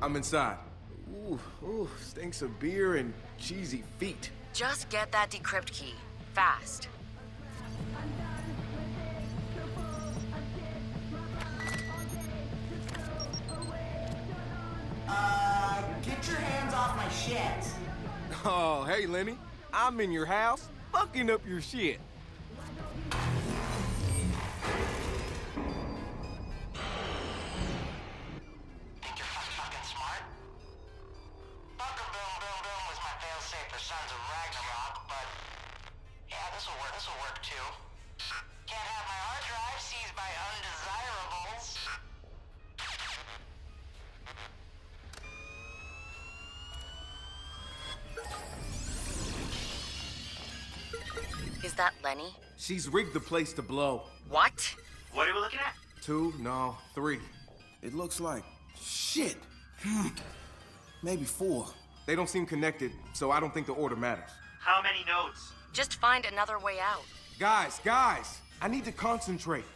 I'm inside. Ooh, stinks of beer and cheesy feet. Just get that decrypt key. Fast. Get your hands off my shit. Oh, hey, Lenny. I'm in your house, fucking up your shit. Think you're fucking smart? Bunker Boom Boom Boom was my failsafe for Sons of Ragnarok, but yeah, this'll work too. Can't have my hard drive seized by undesirables. Is that Lenny? She's rigged the place to blow. What? What are we looking at? 2, no, 3. It looks like shit. Maybe 4. They don't seem connected, so I don't think the order matters. How many nodes? Just find another way out. Guys, I need to concentrate.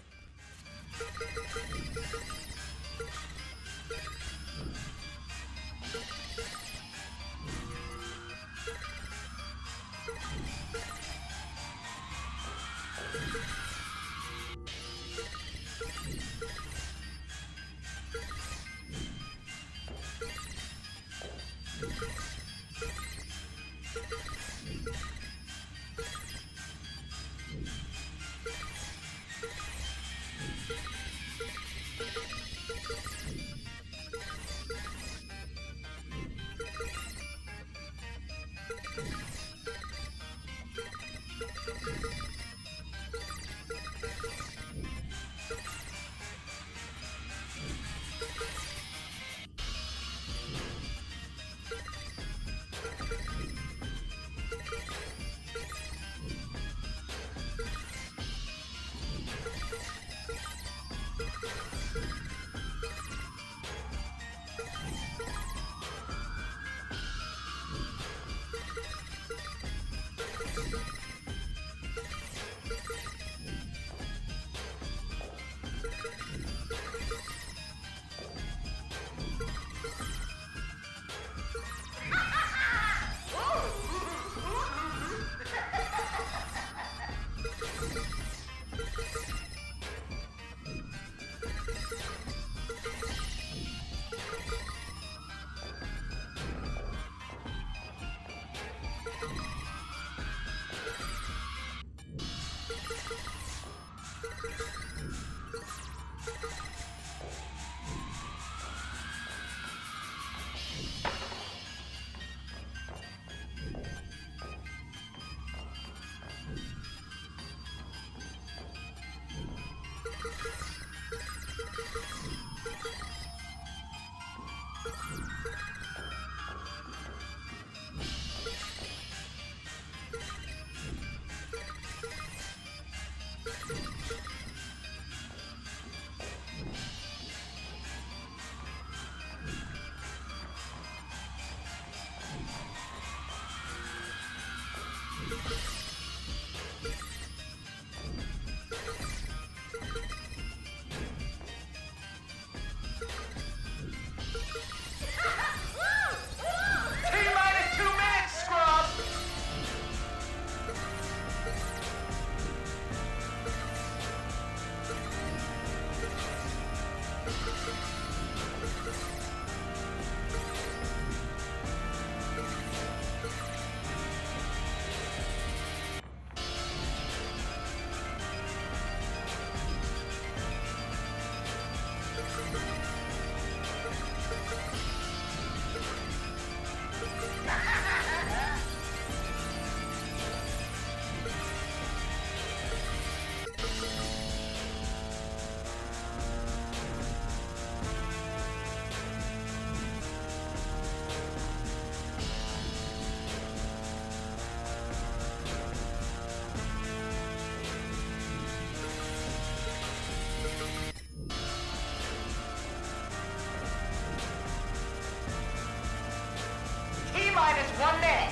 Minus 1 minute.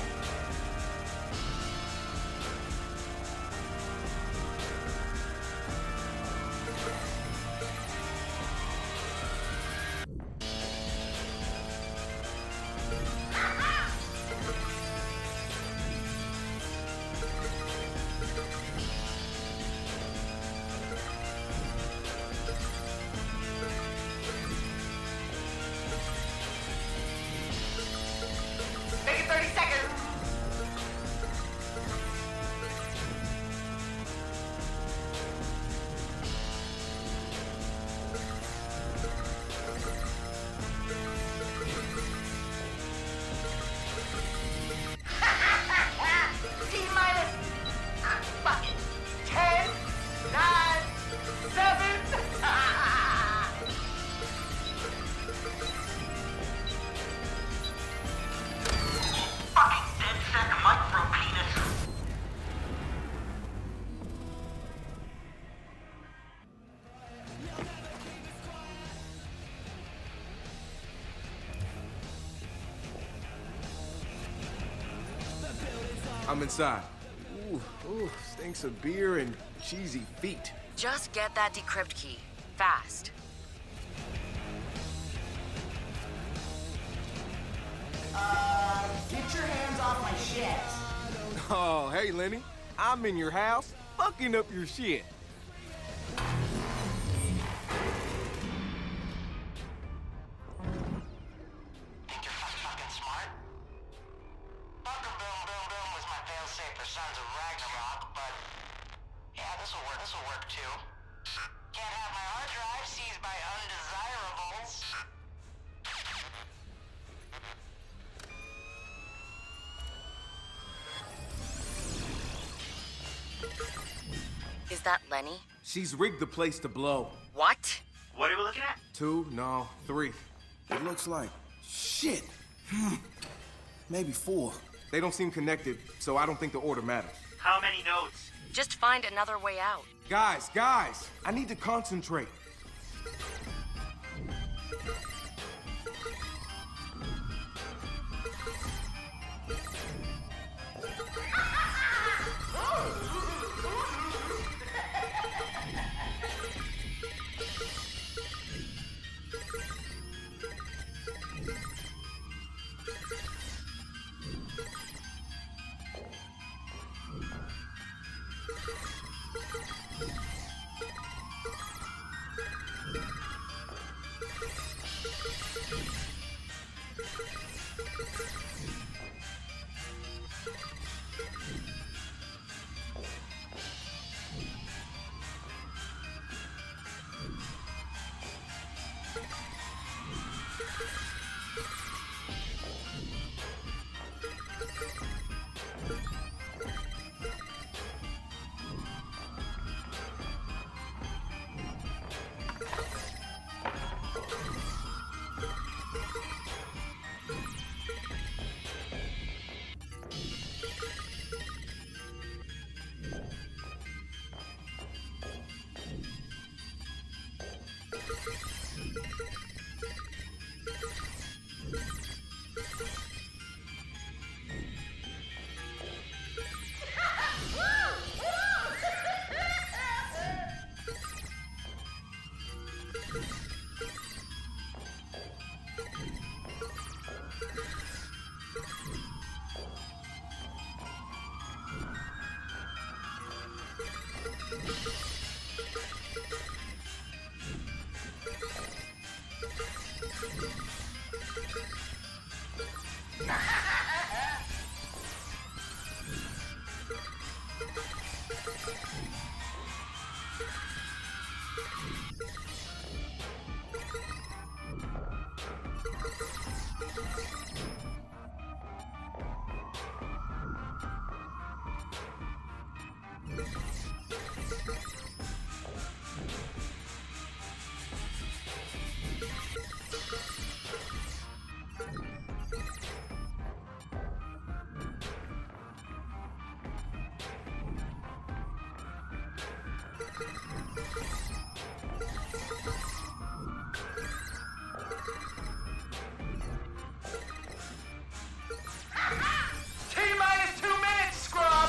I'm inside. Ooh, stinks of beer and cheesy feet. Just get that decrypt key. Fast. Get your hands off my shit. Oh, hey, Lenny. I'm in your house, fucking up your shit. Think you're fucking smart? Bunker Boom Boom Boom was my failsafe for Sons of Ragnarok, but yeah, this will work too. Can't have my hard drive seized by undesirables. Is that Lenny? She's rigged the place to blow. What? What are we looking at? 2, no, 3. It looks like shit. Maybe 4. They don't seem connected, so I don't think the order matters. How many nodes? Just find another way out. Guys, I need to concentrate. T-minus 2 minutes, scrub!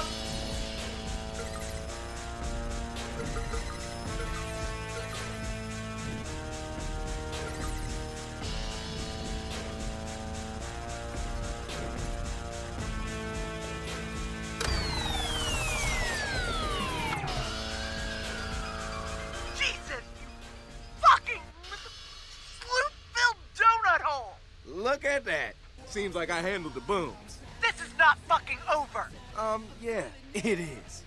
Jesus, you fucking sloot-filled donut hole! Look at that. Seems like I handled the booms. This is not fucking over! Yeah, it is.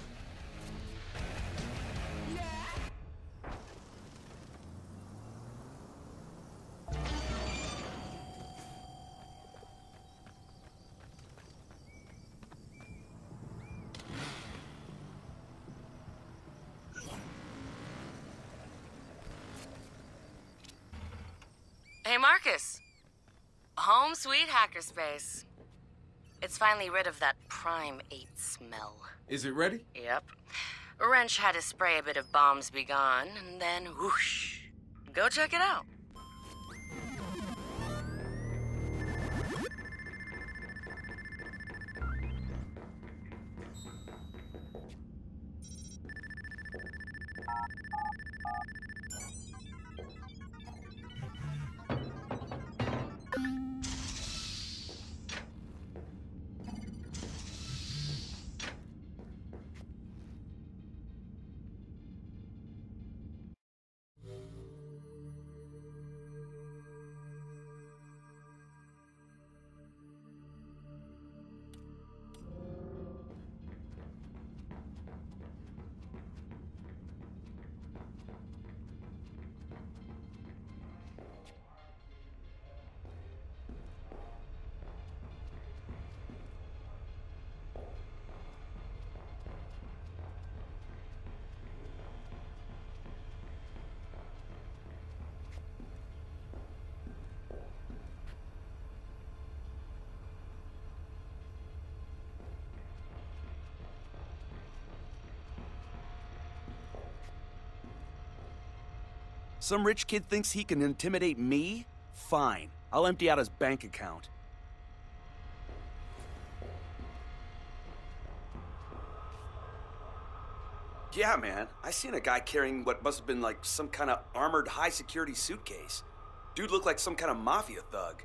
Hey, Marcus. Home sweet hackerspace. It's finally rid of that Prime 8 smell. Is it ready? Yep. Wrench had to spray a bit of bombs be gone, and then whoosh. Go check it out. Some rich kid thinks he can intimidate me? Fine. I'll empty out his bank account. Yeah, man. I seen a guy carrying what must have been like some kind of armored high-security suitcase. Dude looked like some kind of mafia thug.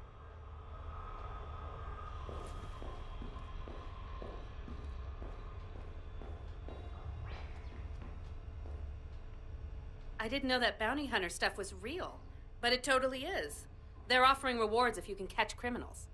I didn't know that bounty hunter stuff was real, but it totally is. They're offering rewards if you can catch criminals.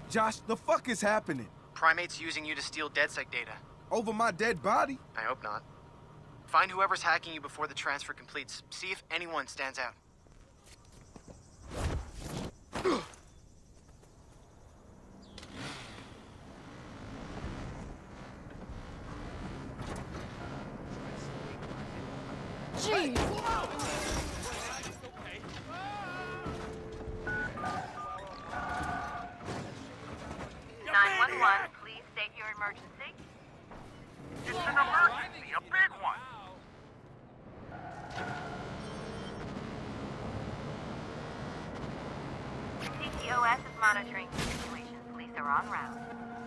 Josh, the fuck is happening? Primate's using you to steal DedSec data. Over my dead body? I hope not. Find whoever's hacking you before the transfer completes. See if anyone stands out. Jeez! 911, please state your emergency. It's an emergency, a big one. TTOS is monitoring the situation. Police are en route.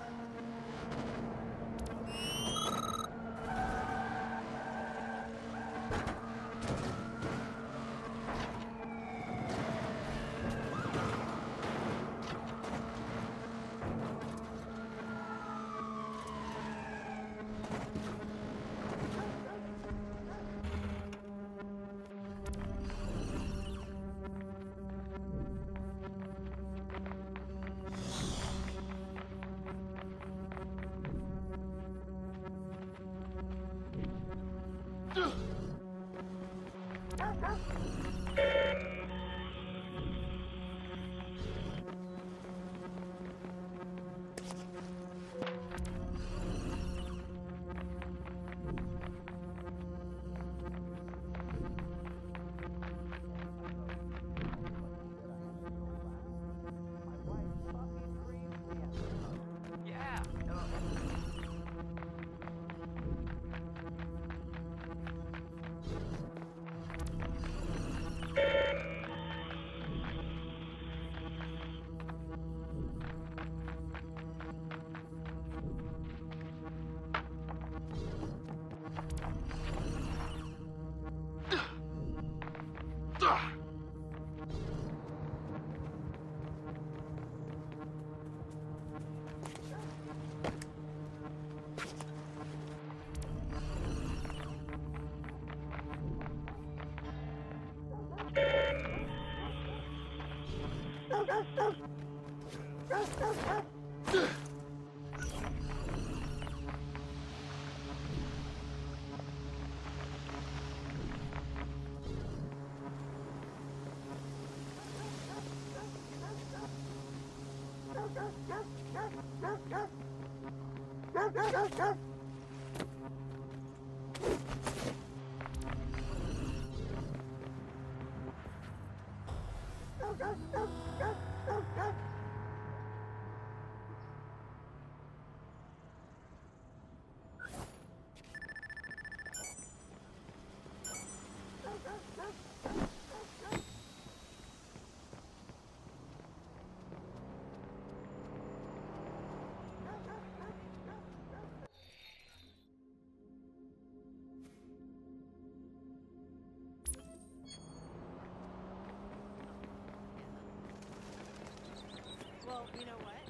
Well, you know what?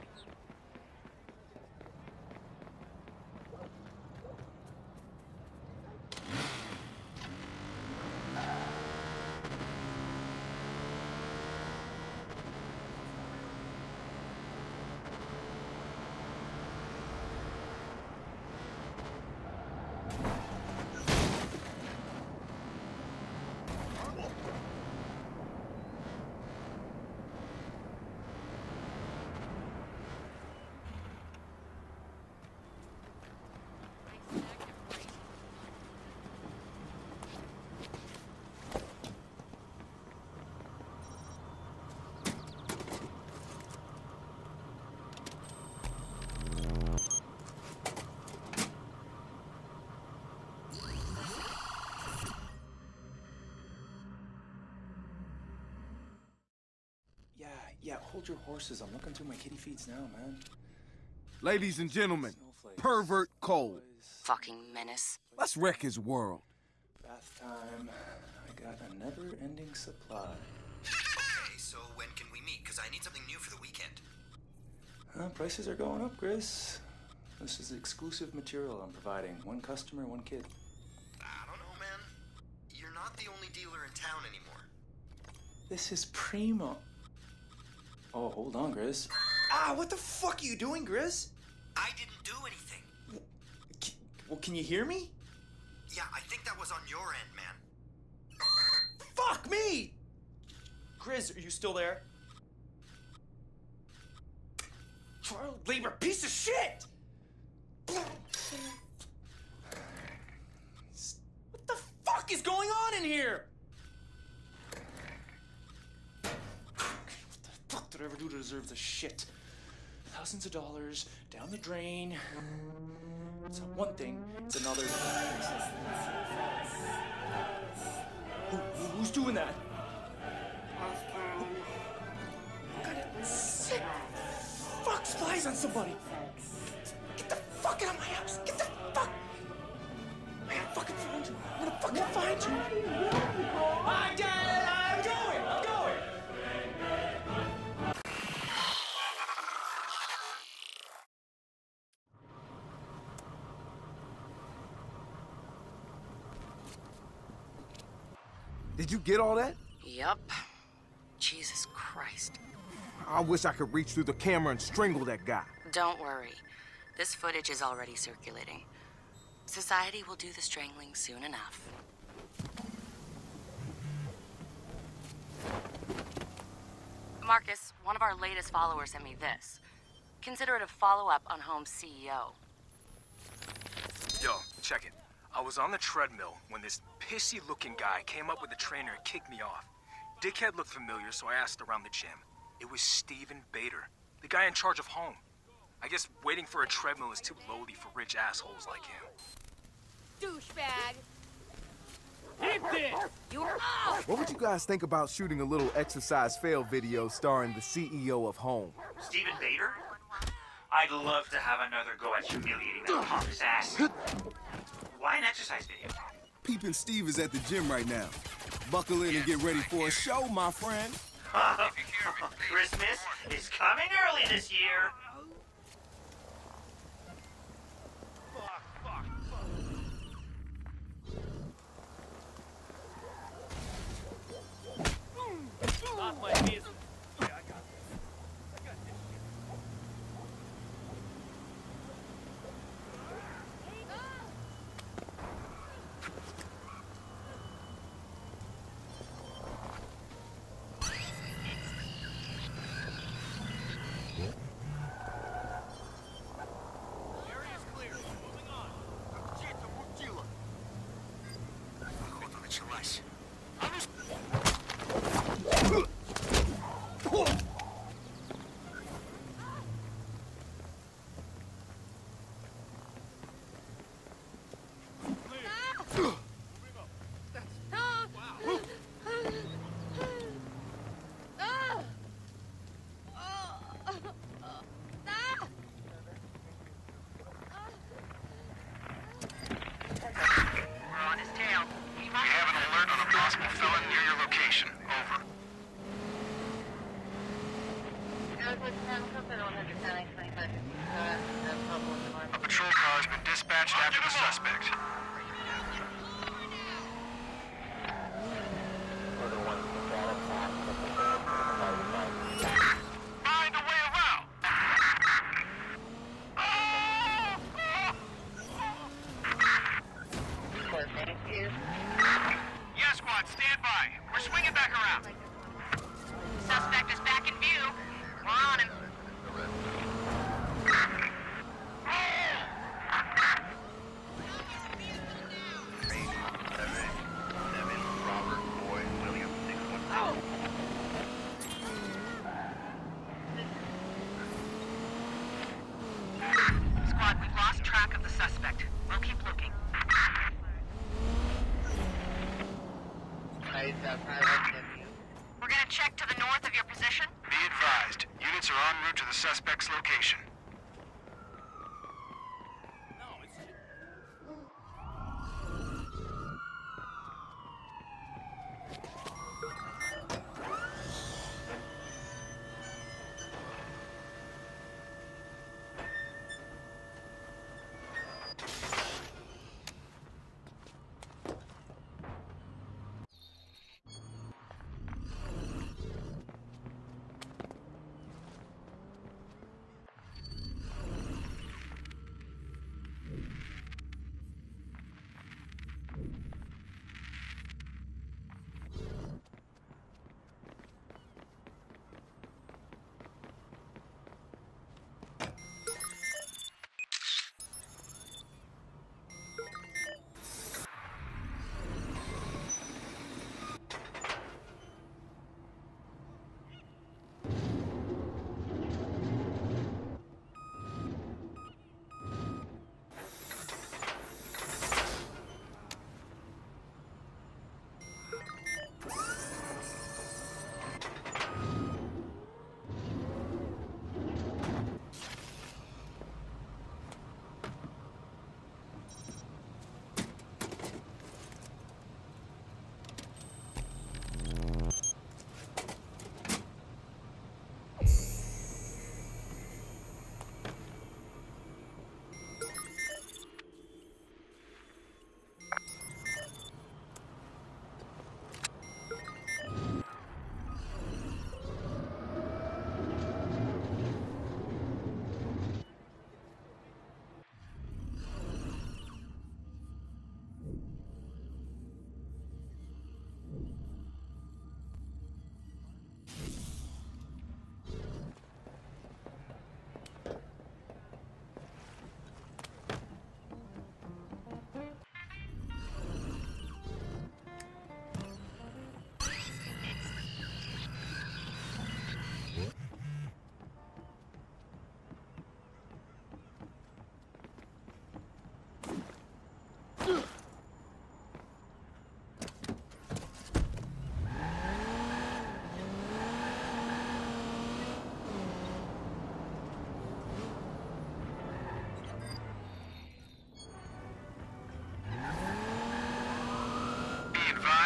Yeah, hold your horses. I'm looking through my kitty feeds now, man. Ladies and gentlemen, Snowflakes. Pervert Cole. Fucking menace. Let's wreck his world. Bath time. I got a never-ending supply. Okay, so when can we meet? Because I need something new for the weekend. Prices are going up, Chris. This is exclusive material I'm providing. One customer, one kid. I don't know, man. You're not the only dealer in town anymore. This is primo. Oh, hold on, Chris. Ah, what the fuck are you doing, Grizz? I didn't do anything. Well, can you hear me? Yeah, I think that was on your end, man. Fuck me! Grizz, are you still there? Child labor piece of shit! What the fuck is going on in here? What the fuck did I ever do to deserve this shit? Thousands of dollars down the drain. It's one thing, it's another. Who's doing that? What kind of sick fuck spies on somebody? Get the fuck out of my house! Get the fuck! I gotta fucking find you. I'm gonna fucking find you. I'm dead! I'm going! I'm going! Did you get all that? Yup. Jesus Christ. I wish I could reach through the camera and strangle that guy. Don't worry. This footage is already circulating. Society will do the strangling soon enough. Marcus, one of our latest followers sent me this. Consider it a follow-up on Home's CEO. Yo, check it. I was on the treadmill when this pissy-looking guy came up with the trainer and kicked me off. Dickhead looked familiar, so I asked around the gym. It was Steven Bader, the guy in charge of Home. I guess waiting for a treadmill is too lowly for rich assholes like him. Douchebag! Hit this! What would you guys think about shooting a little exercise fail video starring the CEO of Home? Steven Bader? I'd love to have another go at humiliating that punk's ass. Why an exercise video? Peepin' Steve is at the gym right now. Buckle in and get ready for a show, my friend. Christmas is coming early this year. Not my business. A patrol car has been dispatched after the suspect. Find a way around! Yes, squad, stand by. We're swinging back around. Suspect is back in view. We're on him. Squad, we've lost track of the suspect. We'll keep looking. We're gonna check to the north of your position. Be advised, units are en route to the suspect's location.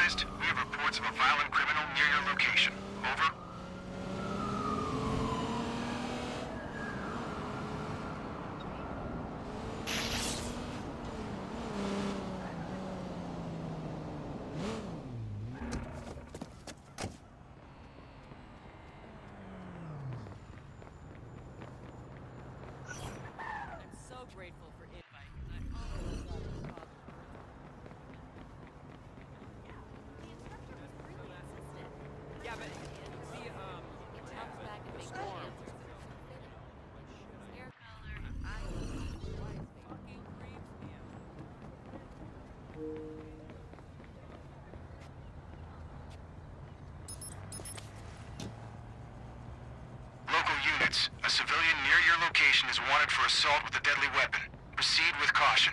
advised, we have reports of a violent criminal near your location. Over. Grateful for invite. Yeah, but the comes back and makes form. Hair color, fucking creeps me Local units, a civilian near your location is wanted for assault with a deadly weapon. Proceed with caution.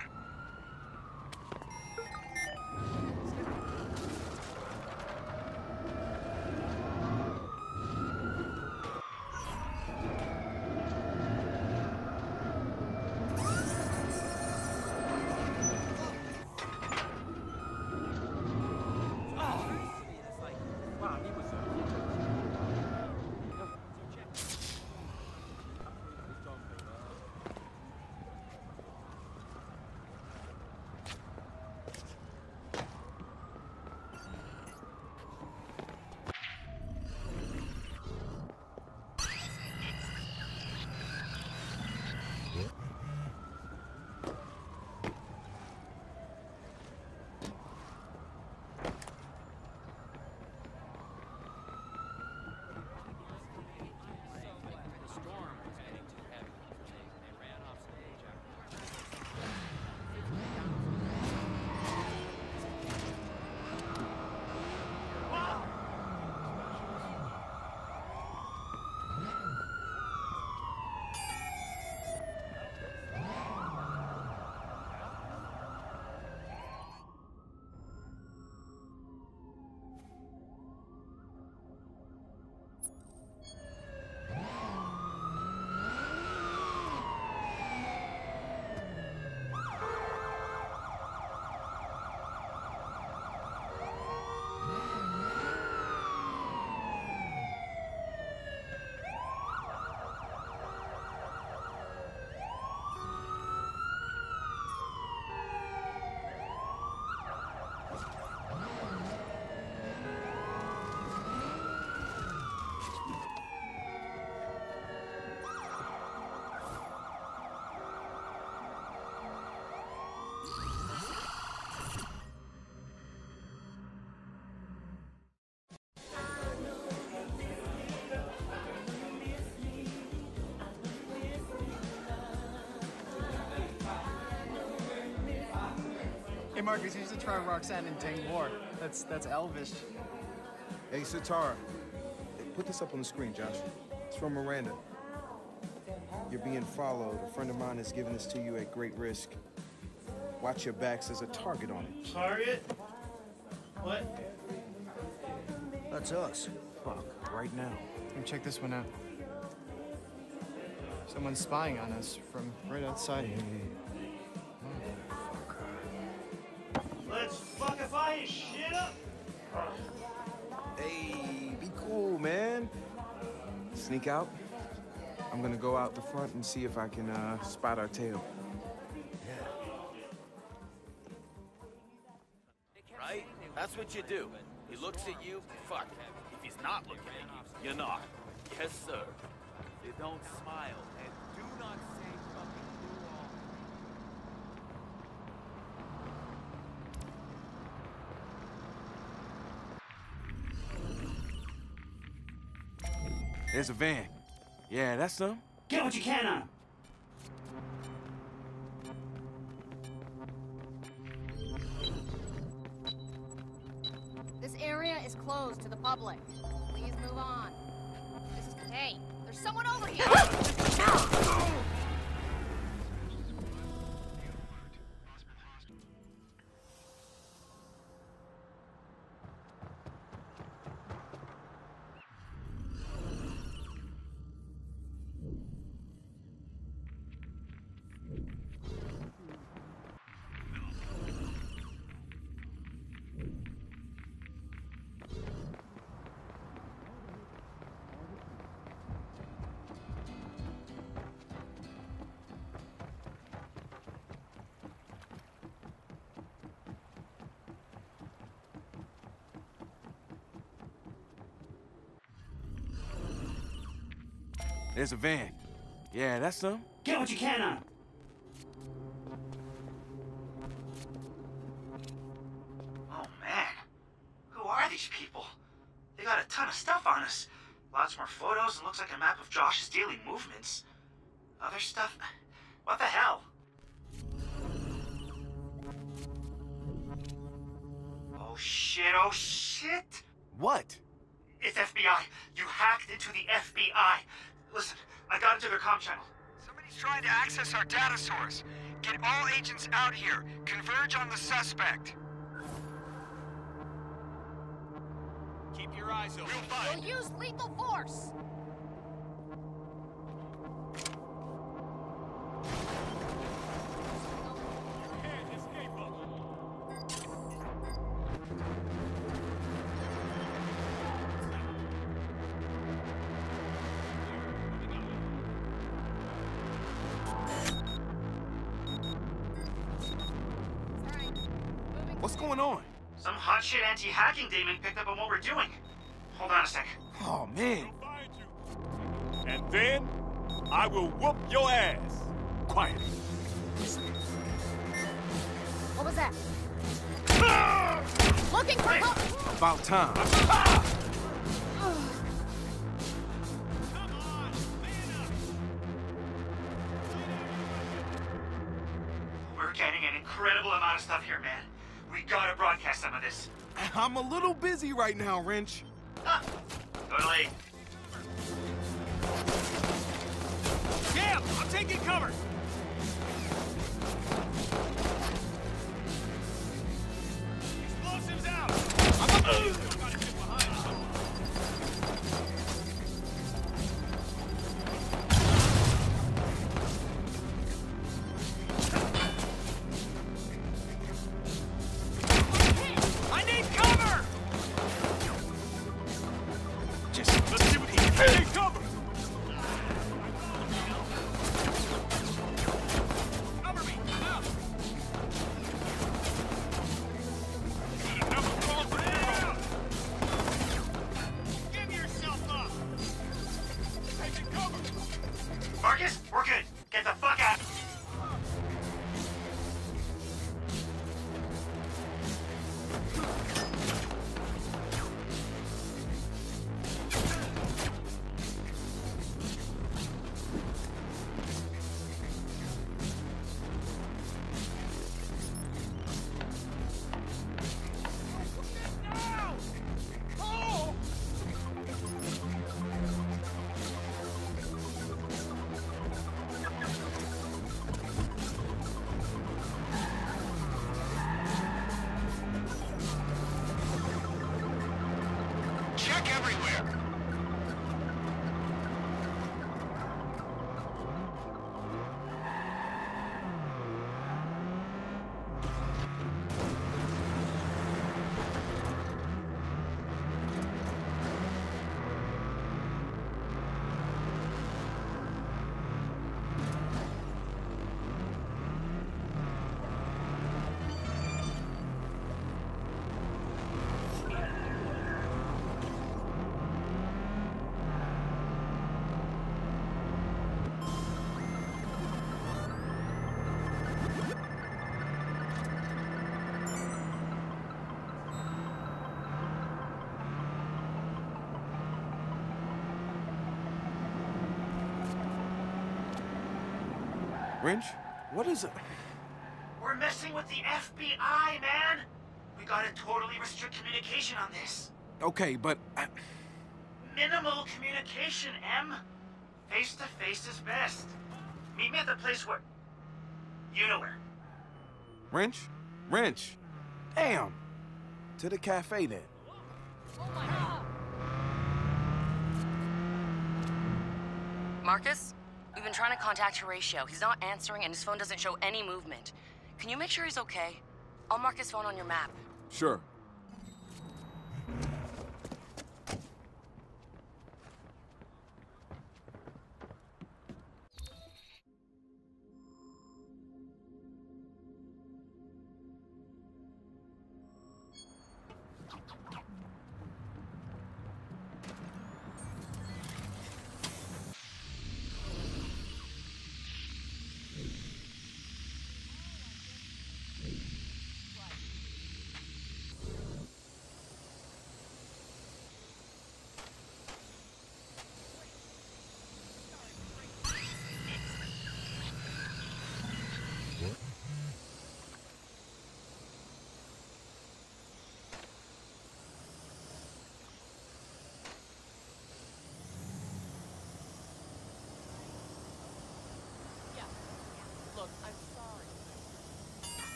Hey, Marcus, you should try Roxanne and Ding War. That's Elvish. Hey, Satara. Hey, put this up on the screen, Josh. It's from Miranda. You're being followed. A friend of mine has given this to you at great risk. Watch your backs. There's a target on it. Target? What? That's us. Fuck, right now. And check this one out. Someone's spying on us from right outside here. Let's fuckify his shit up! Hey, be cool, man. Sneak out. I'm gonna go out the front and see if I can spot our tail. Right? That's what you do. He looks at you, fuck. If he's not looking at you, you're not. Yes, sir. You don't smile, and do not say fucking There's a van. Yeah, that's them. Get what you can on him! This area is closed to the public. Please move on. This is... Hey, there's someone over here! There's a van. Yeah, that's them. Get what you can on him. Oh, man. Who are these people? They got a ton of stuff on us. Lots more photos and looks like a map of Josh's daily movements. Other stuff? What the hell? Oh shit, oh shit! What? It's FBI. You hacked into the FBI. Listen, I got into their comm channel. Somebody's trying to access our data source. Get all agents out here. Converge on the suspect. Keep your eyes open. We'll use lethal force. What's going on? Some hot shit anti-hacking demon picked up on what we're doing. Hold on a sec. Oh, man. And then, I will whoop your ass. Quiet. What was that? Looking for cover. About time. We're getting an incredible amount of stuff here, man. We gotta broadcast some of this. I'm a little busy right now, Wrench. Totally. Damn! I'm taking cover! Explosives out! I need cover! Let's see what he can do. Cover! Cover me! Now! Got enough call for down! Give yourself up! Taking cover! Marcus, we're good. Get the fuck out. Check everywhere! Wrench, what is it? We're messing with the FBI, man. We gotta totally restrict communication on this. Okay, but... Minimal communication, M. Face-to-face is best. Meet me at the place where... You know where. Wrench? Wrench! Damn! To the cafe, then. Marcus, we've been trying to contact Horatio. He's not answering and his phone doesn't show any movement. Can you make sure he's okay? I'll mark his phone on your map. Sure.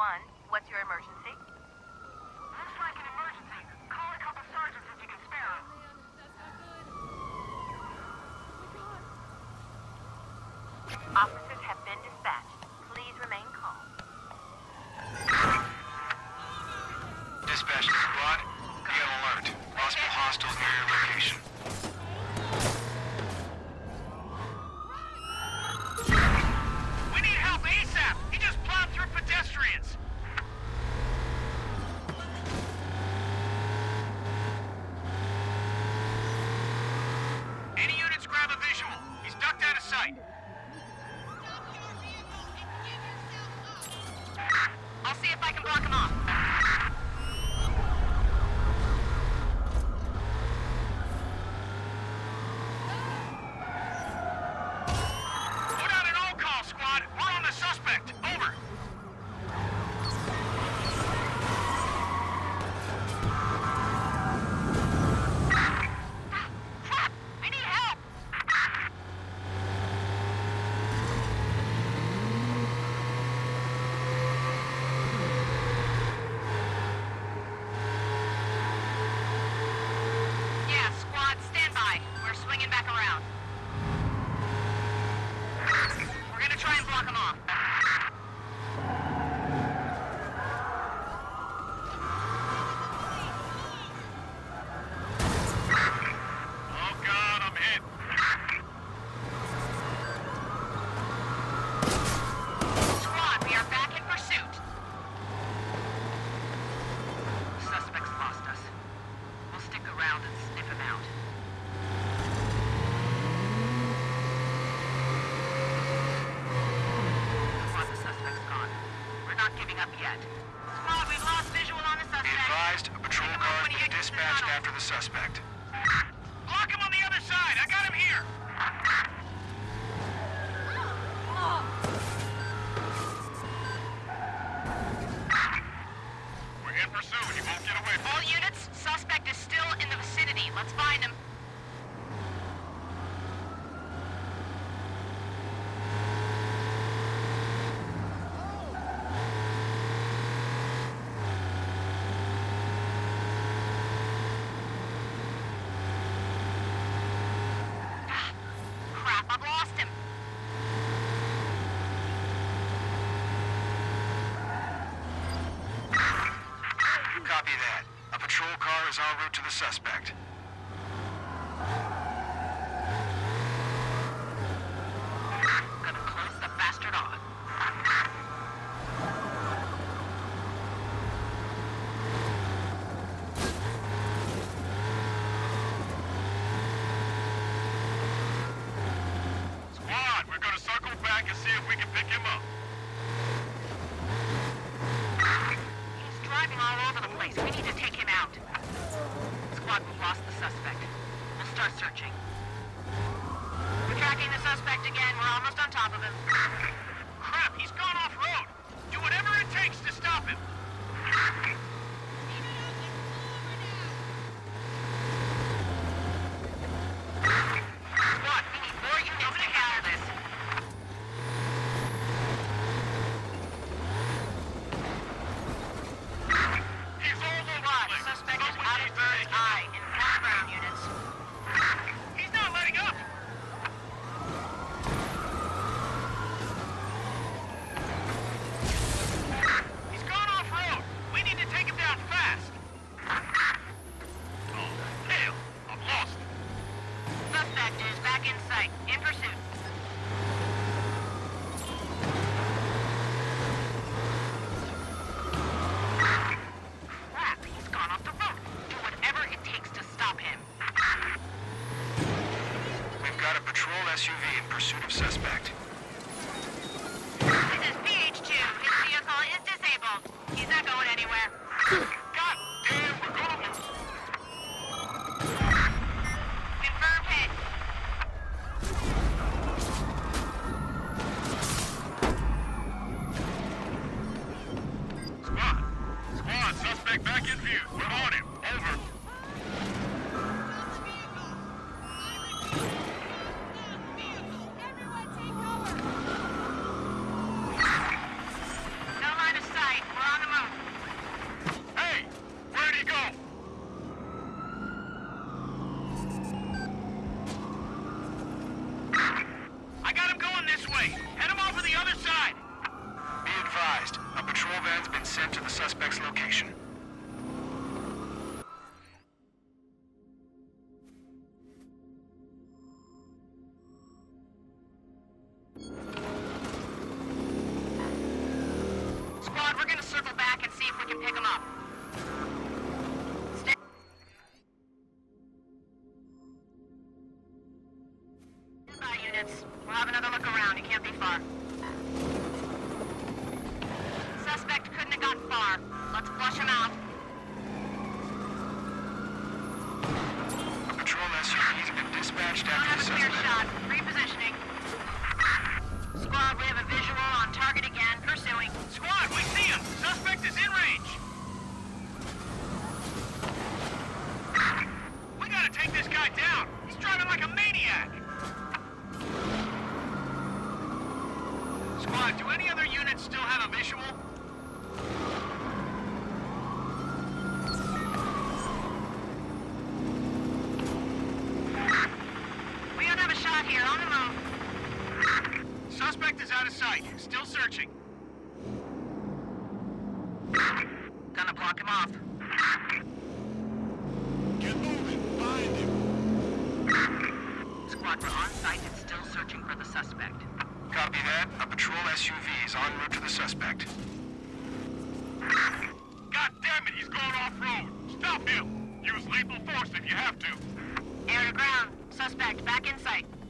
911. What's your emergency? Looks like an emergency. Call a couple sergeants if you can spare them. Officers have been dispatched. Please remain calm. Dispatch to squad. Be on alert. Possible hostiles near your location. We need help ASAP! He just plowed through pedestrians! Any units grab a visual. He's ducked out of sight. I'll see if I can block him off. Put out an all-call, squad. We're on the suspect. Over. Crap! I need help! Yeah, squad, stand by. We're swinging back around. We're gonna try and block him off. Oh, God, I'm hit. Squad, we are back in pursuit. Suspects lost us. We'll stick around and sniff him out. Squad, the suspect's gone. We're not giving up yet. Squad, we've lost visual on the Be suspect. advised, a patrol car has been dispatched after the suspect. Block him on the other side. I got him here. We're in pursuit. He won't get away. All units, suspect is still in the vicinity. Let's find him. Crap, I've lost him. Copy that. A patrol car is en route to the suspect. Gonna close the bastard off. Squad, we're gonna circle back and see if we can pick him up. He's driving all over the place. We need to take him out. Squad, we've lost the suspect. We'll start searching. We're tracking the suspect again. We're almost on top of him. Crap, he's gone off-road. Do whatever it takes to stop him. Squad, we need more units to handle this. He's all over the Squad, place. suspect is Someone out of needs to bird's take him eye in background units. He's not letting up. He's gone off-road. We need to take him down fast. Oh, hell. I've lost him. Suspect is back in sight. In pursuit. Crap, he's gone off the road. Do whatever it takes to stop him. We've got a patrol SUV in pursuit of suspect. This is PH2. His vehicle is disabled. He's not going anywhere. God damn, we're gonna lose. Confirmed hit. Squad, suspect back in view. We're on him. Over. No line of sight. We're Command's been sent to the suspect's location. Squad, we're gonna circle back and see if we can pick him up. Stay by, units. We'll have another look around. He can't be far. Suspect couldn't have gotten far. Let's flush him out. A patrol SUV's been dispatched Don't after have the a clear suspect. shot. Repositioning. Squad, we have a visual on target again. Pursuing. Squad, we see him! Suspect is in range! We gotta take this guy down! He's driving like a maniac! Squad, do any other units still have a visual? We don't have a shot here. On the move. Suspect is out of sight. Still searching. Gonna block him off. Get moving! Find him! Squad, we're on site and still searching for the suspect. Copy that. A patrol SUV is en route to the suspect. God damn it, he's going off-road! Stop him! Use lethal force if you have to. Air to ground. Suspect back in sight.